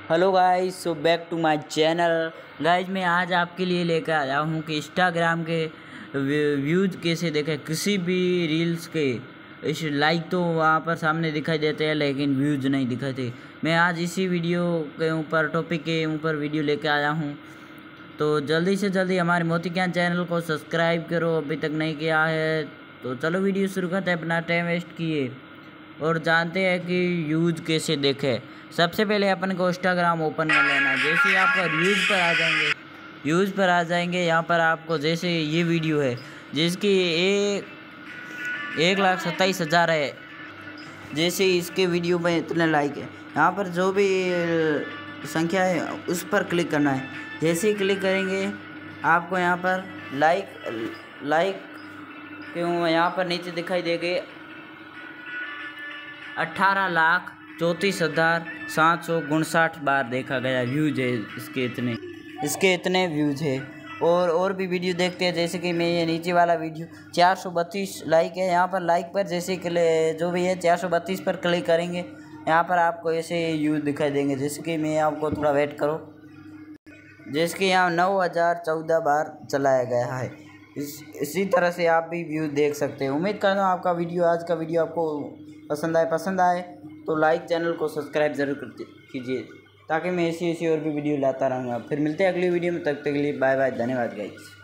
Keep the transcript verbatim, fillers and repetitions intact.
Hello guys, so back to my channel. Guys मैं आज आपके लिए लेकर आया हूँ कि इंस्टाग्राम के व्यूज़ कैसे देखें। किसी भी रील्स के इस लाइक तो वहाँ पर सामने दिखाई देते हैं लेकिन व्यूज़ नहीं दिखाते। मैं आज इसी वीडियो के ऊपर टॉपिक के ऊपर वीडियो लेकर आया हूँ, तो जल्दी से जल्दी हमारे मोती ज्ञान चैनल को सब्सक्राइब करो अभी तक नहीं किया है। तो चलो वीडियो शुरू करते हैं, अपना टाइम वेस्ट किए और जानते हैं कि यूज़ कैसे देखें। सबसे पहले अपन को इंस्टाग्राम ओपन कर लेना है। जैसे ही आप यूज़ पर आ जाएंगे यूज़ पर आ जाएंगे यहाँ पर आपको जैसे ये वीडियो है जिसकी एक एक लाख सत्ताईस हज़ार है। जैसे इसके वीडियो में इतने लाइक है, यहाँ पर जो भी संख्या है उस पर क्लिक करना है। जैसे ही क्लिक करेंगे आपको यहाँ पर लाइक लाइक क्यों यहाँ पर नीचे दिखाई देंगे अट्ठारह लाख चौंतीस हज़ार सात सौ उनसठ बार देखा गया व्यूज़ है। इसके इतने इसके इतने व्यूज़ है। और और भी वीडियो देखते हैं, जैसे कि मैं ये नीचे वाला वीडियो चार सौ बत्तीस लाइक है। यहाँ पर लाइक पर जैसे कि जो भी है चार सौ बत्तीस पर क्लिक करेंगे यहाँ पर आपको ऐसे व्यूज़ दिखाई देंगे। जैसे कि मैं आपको थोड़ा वेट करो, जैसे कि यहाँ नौ हज़ार चौदह बार चलाया गया है। इस इसी तरह से आप भी व्यू देख सकते हैं। उम्मीद करता हूँ आपका वीडियो आज का वीडियो आपको पसंद आए पसंद आए तो लाइक, चैनल को सब्सक्राइब ज़रूर कर कीजिए ताकि मैं ऐसी ऐसी और भी वीडियो लाता रहूँगा। फिर मिलते हैं अगली वीडियो में, तब तक के लिए बाय बाय, धन्यवाद गाइस।